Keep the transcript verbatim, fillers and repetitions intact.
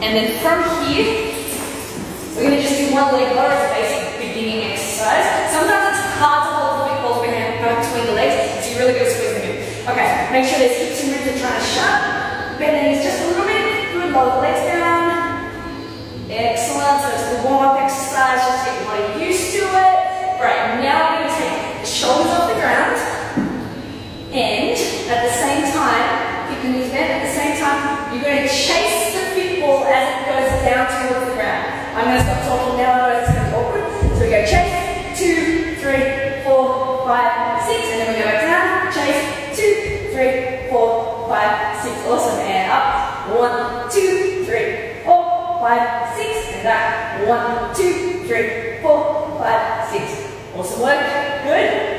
And then from here, we're going to just do one leg bar as a basic beginning exercise. Sometimes it's hard to hold the big balls behind, between the legs, so you really got to squeeze them in. Okay, make sure there's hips and ribs are trying to shut. Bend the knees just a little bit. Good, lower the legs down. Excellent, so it's the warm-up exercise, just get your body used to it. Right, now we're going to take the shoulders off the ground, and at the same time, keep the knees bent, at the same time, you're going to chase the fit ball as it goes down towards the ground. I'm going to stop talking now, otherwise it's going to be awkward. So we go chase, two, three, four, five, six, and then we go back down, chase, two, three, four, five, six, awesome, and up, one, two, three, four, five, six, and back, one, two, three, four, five, six, awesome work, good.